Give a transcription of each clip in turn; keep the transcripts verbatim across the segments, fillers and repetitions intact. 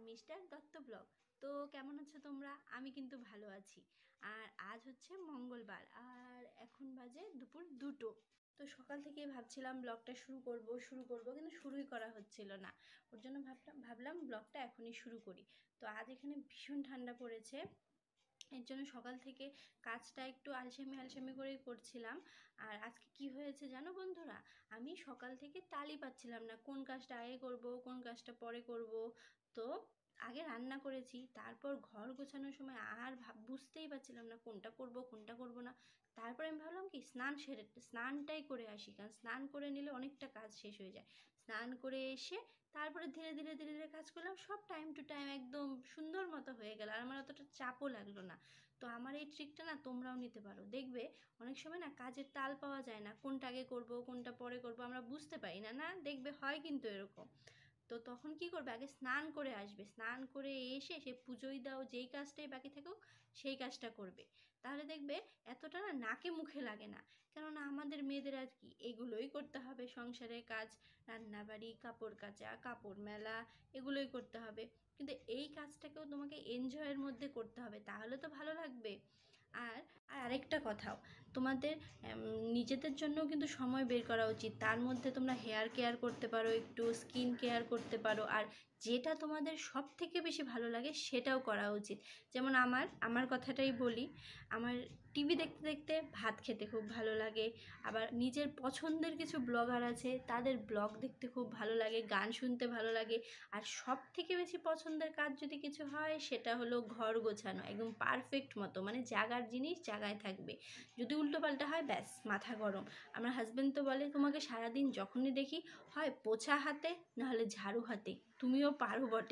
Mister Dutta blog. তো কেমন আছো তোমরা? আমি কিন্তু ভালো আছি। আর আজ হচ্ছে মঙ্গলবার, আর এখন বাজে দুপুর দুটো। তো সকাল থেকেই ভাবছিলাম ব্লগটা শুরু করব শুরু করব কিন্তু শুরুই করা হচ্ছিল না। ওর জন্য ভাবলাম ভাবলাম ব্লগটা এখনই শুরু করি। তো আজ এখানে ভীষণ ঠান্ডা পড়েছে, এর জন্য সকাল থেকে কাজটা একটু আলসেমি আলসেমি করেই করছিলাম। আর আজকে কি হয়েছে জানো বন্ধুরা, আমি সকাল থেকে তালই পাচ্ছিলাম না কোন কাজটা আগে করব কোন কাজটা পরে করব। তো আগে রান্না করেছি, তারপর ঘর গোছানোর সময় আর ভাব বুঝতেই পারছিলাম না কোনটা করব কোনটা করব না। তারপরে আমি ভাবলাম কি স্নান সেরে স্নানটাই করে আসি, কারণ স্নান করে নিলে অনেকটা কাজ শেষ হয়ে যায়। স্নান করে এসে তারপরে ধীরে ধীরে ধীরে ধীরে কাজ করলাম, সব টাইম টু টাইম একদম সুন্দর মতো হয়ে গেল, আর আমার অতটা চাপও লাগলো না। তো আমার এই ট্রিকটা না তোমরাও নিতে পারো, দেখবে অনেক সময় না কাজের তাল পাওয়া যায় না, কোনটা আগে করব কোনটা পরে করব আমরা বুঝতে পারি না, না দেখবে হয় কিন্তু এরকম। তো তখন কি করবে, আগে স্নান করে আসবে, স্নান করে এসে সে পুজোই দাও যেই কাজটাই বাকি থাকুক সেই কাজটা করবে। তাহলে দেখবে এতটা না নাকে মুখে লাগে না। কেননা আমাদের মেয়েদের আর কি এগুলোই করতে হবে, সংসারের কাজ, রান্নাবাড়ি, কাপড় কাচা, কাপড় মেলা, এগুলোই করতে হবে। কিন্তু এই কাজটাকেও তোমাকে এনজয়ের মধ্যে করতে হবে, তাহলে তো ভালো লাগবে। আর আর আরেকটা কথাও, তোমাদের নিজেদের জন্যও কিন্তু সময় বের করা উচিত। তার মধ্যে তোমরা হেয়ার কেয়ার করতে পারো, একটু স্কিন কেয়ার করতে পারো, আর যেটা তোমাদের সব থেকে বেশি ভালো লাগে সেটাও করা উচিত। যেমন আমার আমার কথাটাই বলি, আমার টিভি দেখতে দেখতে ভাত খেতে খুব ভালো লাগে। আবার নিজের পছন্দের কিছু ব্লগার আছে, তাদের ব্লগ দেখতে খুব ভালো লাগে, গান শুনতে ভালো লাগে। আর সব থেকে বেশি পছন্দের কাজ যদি কিছু হয় সেটা হলো ঘর গোছানো, একদম পারফেক্ট মতো, মানে জাগার জিনিস জায়গায় থাকবে। যদি উল্টোপাল্টা হয় ব্যাস মাথা গরম। আমার হাজব্যান্ড তো বলে তোমাকে সারাদিন যখনই দেখি হয় পোছা হাতে নাহলে ঝাড়ু হাতে, তুমিও পারো বটে।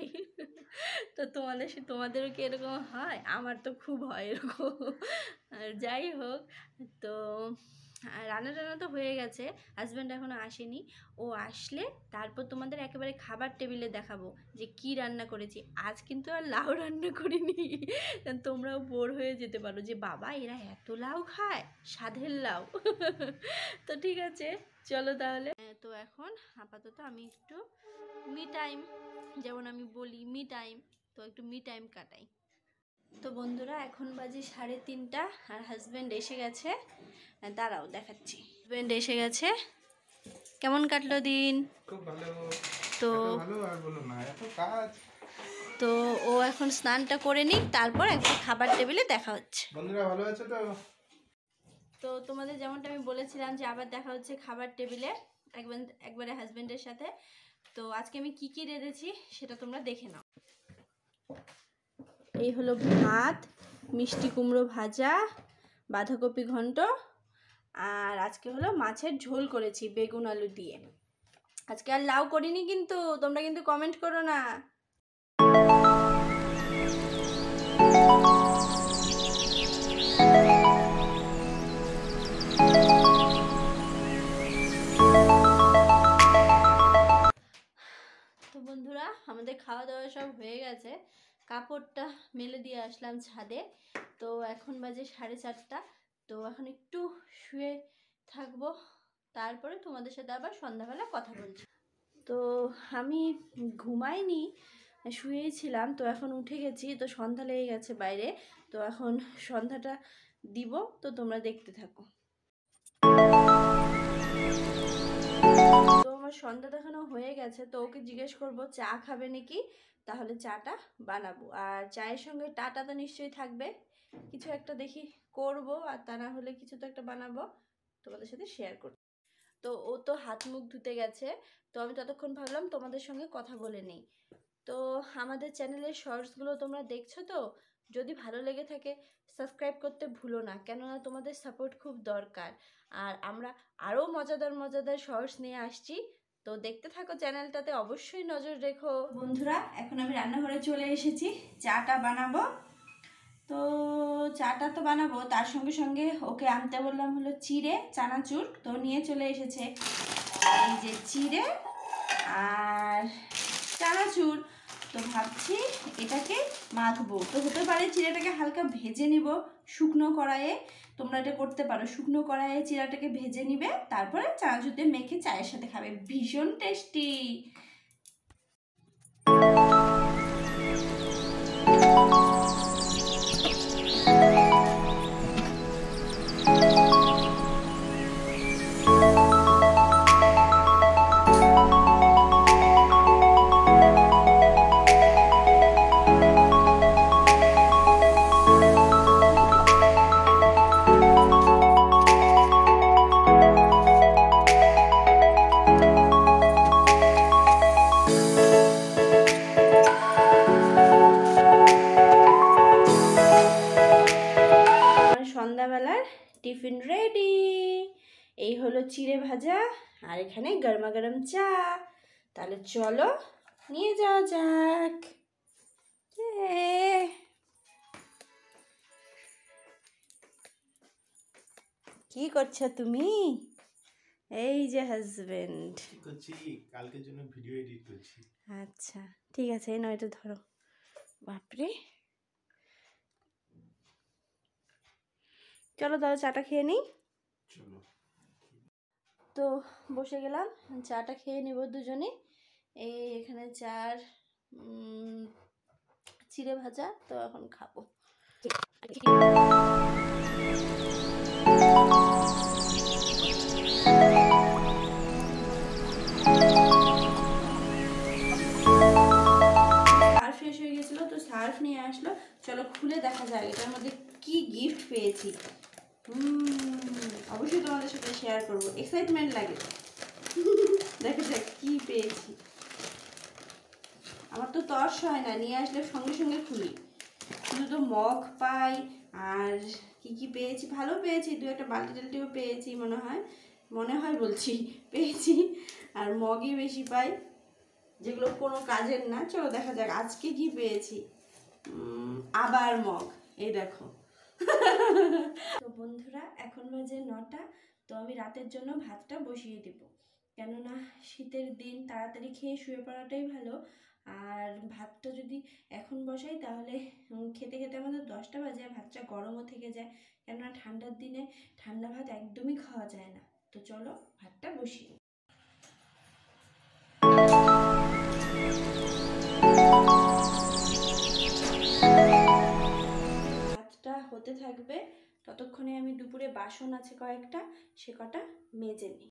তো তোমাদের তোমাদেরও কি এরকম হয়? আমার তো খুব হয় এরকম। আর যাই হোক, তো রান্না টান্না তো হয়ে গেছে, হাজব্যান্ড এখনও আসেনি। ও আসলে তারপর তোমাদের একেবারে খাবার টেবিলে দেখাবো যে কি রান্না করেছি। আজ কিন্তু আর লাউ রান্না করিনি, তোমরাও বোর হয়ে যেতে পারো যে বাবা এরা এত লাউ খায়, স্বাদের লাউ। তো ঠিক আছে, চলো তাহলে। তো এখন আপাতত আমি একটু মি টাইম, যেমন আমি বলি মি টাইম, তো একটু মি টাইম কাটাই। তো বন্ধুরা এখন বাজে সাড়ে তিনটা, আর হাজব্যান্ড এসে গেছে। দাঁড়াও দেখাচ্ছি, হাজব্যান্ড এসে গেছে। কেমন কাটলো দিন? খুব ভালো। তো ভালো আর বলো না, এত কাজ। তো ও এখন স্নানটা করে নিক, তারপর একবার খাবার টেবিলে দেখা হচ্ছে। বন্ধুরা ভালো আছো তো? তো তোমাদের যেমনটা আমি বলেছিলাম যে আবার দেখা হচ্ছে খাবার টেবিলে একবার একবারে হাজব্যান্ডের সাথে। তো আজকে আমি কি কি রেঁধেছি সেটা তোমরা দেখে নাও। এই হলো ভাত, মিষ্টি কুমড়ো ভাজা, বাঁধাকপি ঘন্ট, আর আজকে হলো মাছের ঝোল করেছি বেগুন আলু দিয়ে। আজকে আর লাউ করিনি, কিন্তু তোমরা কিন্তু কমেন্ট করো না। তো বন্ধুরা আমাদের খাওয়া দাওয়া সব হয়ে গেছে, কাপড়টা মেলে দিয়ে আসলাম ছাদে। তো এখন বাজে সাড়ে চারটা। তো এখন একটু শুয়ে থাকবো, তারপরে তোমাদের সাথে আবার সন্ধ্যাবেলা কথা বলছি। তো আমি ঘুমাইনি, শুয়েই ছিলাম। তো এখন উঠে গেছি, তো সন্ধ্যা লেগে গেছে বাইরে। তো এখন সন্ধ্যাটা দিব, তো তোমরা দেখতে থাকো। তো আমার সন্ধ্যা দেখানো হয়ে গেছে, তো ওকে জিজ্ঞেস করবো চা খাবে নাকি, তাহলে চাটা বানাবো। আর চায়ের সঙ্গে টাটা তো নিশ্চয়ই থাকবে, কিছু একটা দেখি করব, আর তা না হলে কিছু তো একটা বানাবো, তোমাদের সাথে শেয়ার করব। তো ও তো হাত মুখ ধুতে গেছে, তো আমি ততক্ষণ ভাবলাম তোমাদের সঙ্গে কথা বলে নিই। তো আমাদের চ্যানেলের শর্টসগুলো তোমরা দেখছো তো? যদি ভালো লেগে থাকে সাবস্ক্রাইব করতে ভুলো না, কেননা তোমাদের সাপোর্ট খুব দরকার। আর আমরা আরও মজাদার মজাদার শর্টস নিয়ে আসছি, তো দেখতে থাকো চ্যানেলটাতে, অবশ্যই নজর রেখো। বন্ধুরা এখন আমি রান্নাঘরে চলে এসেছি, চাটা বানাবো। তো চাটা তো বানাবো, তার সঙ্গে সঙ্গে ওকে আনতে বললাম হলো চিড়ে, চানাচুর, তো নিয়ে চলে এসেছে। এই যে চিড়ে আর চানাচুর, তো ভাবছি এটাকে মাখবো। তো হতে পারে চিড়েটাকে হালকা ভেজে নিব শুকনো কড়াইয়ে, তোমরা এটা করতে পারো, শুকনো কড়াইয়ে চিড়াটাকে ভেজে নিবে, তারপরে চানাচুর দিয়ে মেখে চায়ের সাথে খাবে, ভীষণ টেস্টি। Tiffin ready. এই হলো চিড়ে ভাজা আর এখানে গরমা গরম চা। তাহলে চলো নিয়ে যাওয়া যাক। কি করছো তুমি? এই যে হাজবেন্ড। কি করছি? কালকের জন্য ভিডিও এডিট করছি। আচ্ছা ঠিক আছে, এই নয় এটা ধরো। বাপরে, চলো তাহলে চাটা খেয়ে নিই। চলো। তো বসে গেলাম, চাটা খেয়ে নেব দুজনে। এই এখানে চার চিড়ে ভাজা, তো এখন খাবো। সার্ফ শেষ হয়ে গেছিলো, তো সার্ফ নিয়ে আসলো। চলো খুলে দেখা যায় এটার মধ্যে কি গিফট পেয়েছি। অবশ্যই তোমাদের সাথে শেয়ার করবো, এক্সাইটমেন্ট লাগে। দেখা যাক কি পেয়েছি। আমার তো তর্স হয় না, নিয়ে আসলে সঙ্গে সঙ্গে খুলি। শুধু তো মগ পাই, আর কি কি পেয়েছি, ভালো পেয়েছি, দু একটা বালতি টালতিও পেয়েছি মনে হয়, মনে হয় বলছি পেয়েছি। আর মগই বেশি পাই, যেগুলো কোনো কাজের না। চলো দেখা যাক আজকে কি পেয়েছি। আবার মগ, এই দেখো। তো বন্ধুরা, এখন বাজে নটা। তো আমি রাতের জন্য ভাতটা বসিয়ে দেব, কেননা শীতের দিন তাড়াতাড়ি খেয়ে শুয়ে পড়াটাই ভালো। আর ভাতটা যদি এখন বসাই তাহলে খেতে খেতে আমাদের দশটা বাজে, ভাতটা গরমও থেকে যায়, কেননা ঠান্ডার দিনে ঠান্ডা ভাত একদমই খাওয়া যায় না। তো চলো ভাতটা বসিয়ে। ভাতটা হতে থাকবে, ততক্ষণে আমি দুপুরে বাসন আছে কয়েকটা, সে কটা মেজে নিই।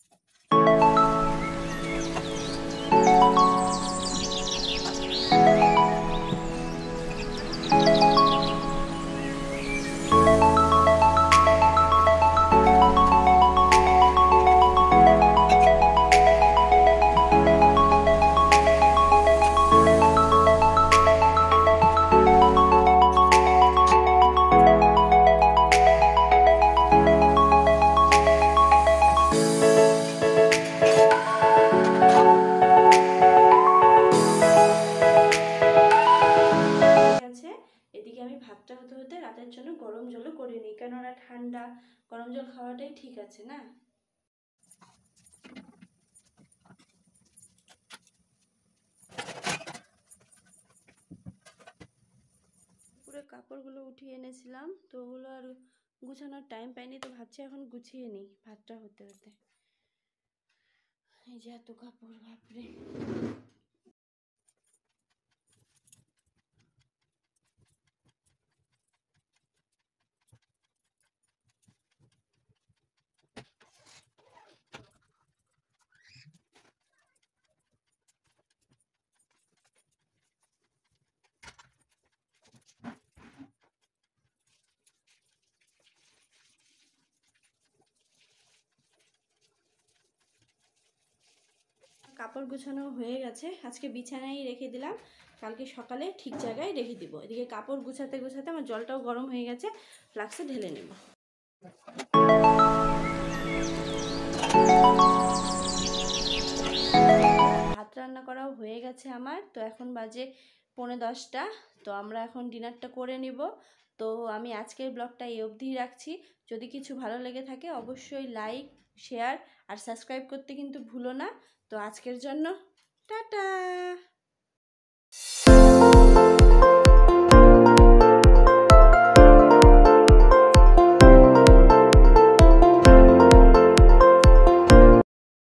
ভাতটা হতে হতে রাতের জন্য গরম জলও করে নিই, কেননা ঠান্ডা গরম জল খাওয়াটাই ঠিক আছে না। পুরো কাপড়গুলো উঠিয়ে এনেছিলাম, তো ওগুলো আর গুছানোর টাইম পাইনি, তো ভাবছি এখন গুছিয়ে নিই ভাতটা হতে হতে। এই যে এত কাপড়, বাপরে। কাপড় গুছানো হয়ে গেছে, আজকে বিছানায় রেখে দিলাম, কালকে সকালে ঠিক জায়গায় রেখে দিব। এদিকে কাপড় গুছাতে গুছাতে আমার জলটাও গরম হয়ে গেছে, ফ্লাক্সে ঢেলে নেব। ভাত রান্না করাও হয়ে গেছে আমার, তো এখন বাজে পৌনে দশটা। তো আমরা এখন ডিনারটা করে নিব। তো আমি আজকের ব্লগটা এই অবধি রাখছি। যদি কিছু ভালো লেগে থাকে অবশ্যই লাইক, শেয়ার আর সাবস্ক্রাইব করতে কিন্তু ভুলো না। তো আজকের জন্য টাটা।